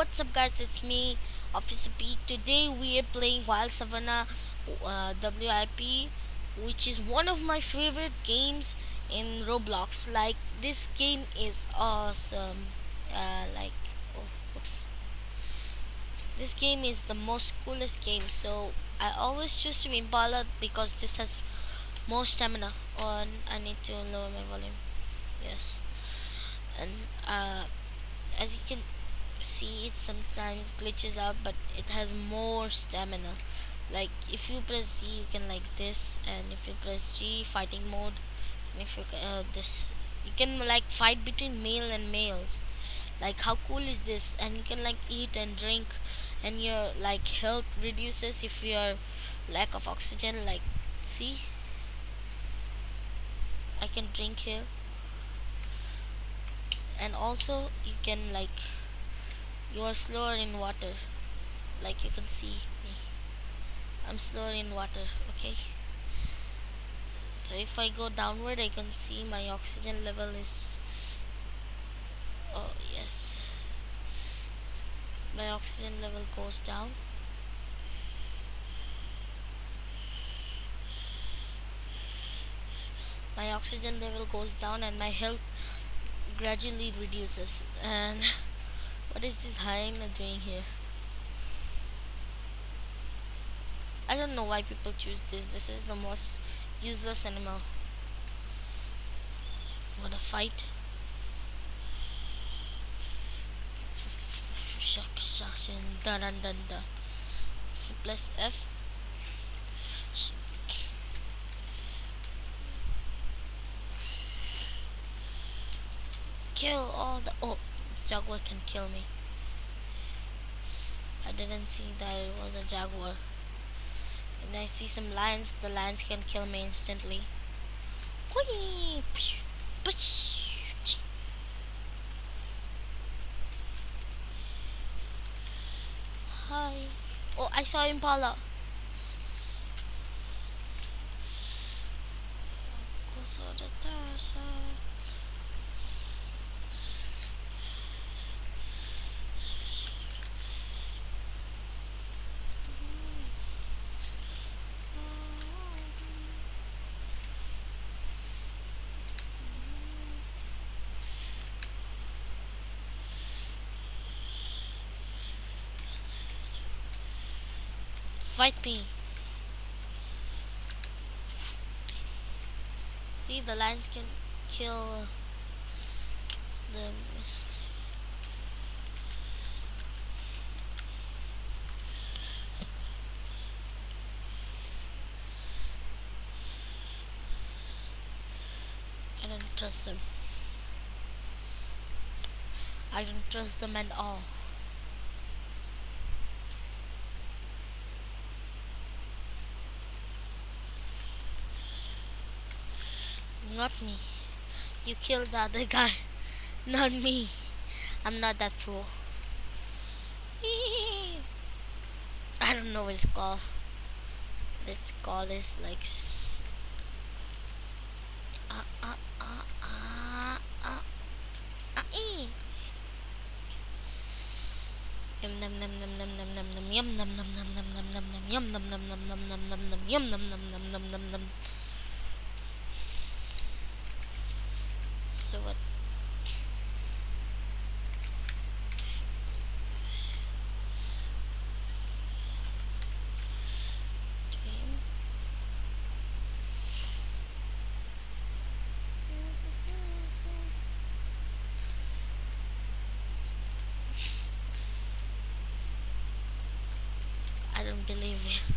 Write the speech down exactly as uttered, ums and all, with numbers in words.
what's up guys, it's me, Officer P. Today we are playing Wild Savannah uh, W I P, which is one of my favorite games in Roblox. Like, this game is awesome. Uh, like, oh, whoops. This game is the most coolest game, so I always choose to Impala because this has more stamina. On, I need to lower my volume. Yes, and uh, as you can see, it sometimes glitches out, but it has more stamina. Like, if you press Z, you can like this, and if you press G, fighting mode, and if you uh, this, you can like fight between male and males. Like, how cool is this? And you can like eat and drink, and your like health reduces if your lack of oxygen. Like, see, I can drink here, and also you can like, you are slower in water. Like, you can see me, I'm slower in water. Okay, so if I go downward, I can see my oxygen level is, oh yes, my oxygen level goes down. My oxygen level goes down and my health gradually reduces. And what is this hyena doing here? I don't know why people choose this. This is the most useless animal. What a fight. Shuck, shuck, and dun dun dun dun. If you press F, kill all the, oh, jaguar can kill me. I didn't see that it was a jaguar. And I see some lions. The lions can kill me instantly. Whee! Hi. Oh, I saw impala. Fight me. See, the lions can kill them. I don't trust them. I don't trust them at all. Not me. You killed the other guy. Not me. I'm not that fool. I don't know his call. Its call is like uh, uh, uh, uh, uh, uh, ee. Yum num num num num num num num yum num num num num num num num yum num num num num num num num yum num num num num num num. So what? I don't believe you.